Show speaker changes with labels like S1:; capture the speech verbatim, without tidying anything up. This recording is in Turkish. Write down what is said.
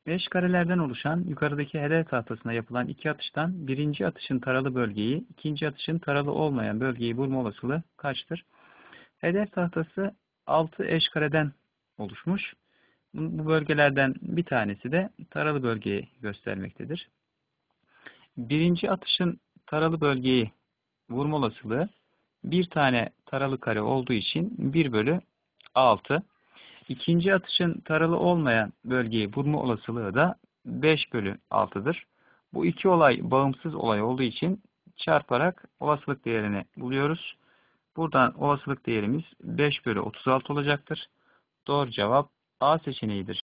S1: Beş karelerden oluşan yukarıdaki hedef tahtasına yapılan iki atıştan birinci atışın taralı bölgeyi, ikinci atışın taralı olmayan bölgeyi bulma olasılığı kaçtır? Hedef tahtası altı eş kareden oluşmuş. Bu bölgelerden bir tanesi de taralı bölgeyi göstermektedir. Birinci atışın taralı bölgeyi vurma olasılığı bir tane taralı kare olduğu için bir bölü altı. İkinci atışın taralı olmayan bölgeyi vurma olasılığı da beş bölü altıdır. Bu iki olay bağımsız olay olduğu için çarparak olasılık değerini buluyoruz. Buradan olasılık değerimiz beş bölü otuz altı olacaktır. Doğru cevap A seçeneğidir.